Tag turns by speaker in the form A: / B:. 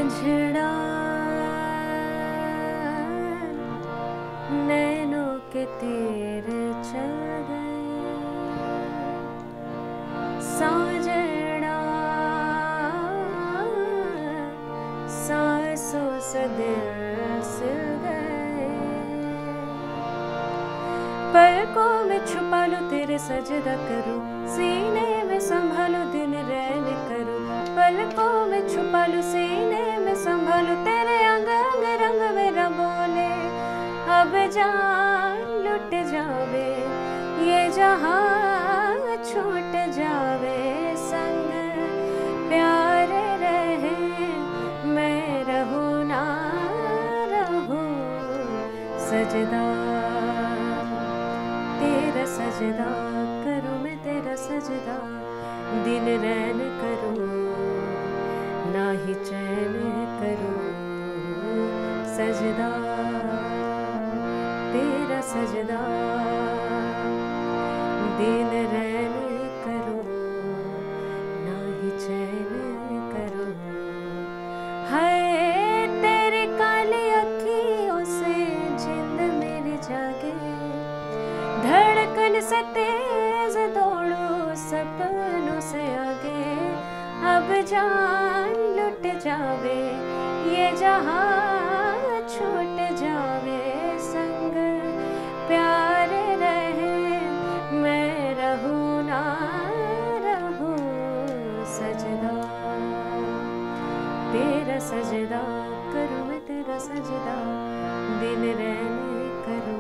A: झड़ा नैनों के तीर चल गए, साजना सांसों से दिल सिल गए। पलकों में छुपा लो तेरे सजदा करूं, सीने में संभालो दिन रैन करूं। पलकों में छुपा लो सीने में संभालो, तेरे अंग अंग रंग मेरा बोले। अब जान लुट जावे ये जहां छूट जावे, संग प्यार रहे मैं रहूं ना रहूं। सजदा तेरा सजदा करूं मैं, तेरा सजदा दिन रैन करूं ना ही चैन करूं। सजदा तेरा सजदा दिन रैन करूं ना ही चैन करूं। हाय तेरी काली अखियों से जिंद मेरी जागे, धड़कन से तेज दौड़ो सपनों से आगे। अब जान लुट जावे ये जहां छूट जावे, संग प्यार रहे मैं रहूं ना रहूं। सजदा तेरा सजदा करूं मैं, तेरा सजदा दिन रैन करूं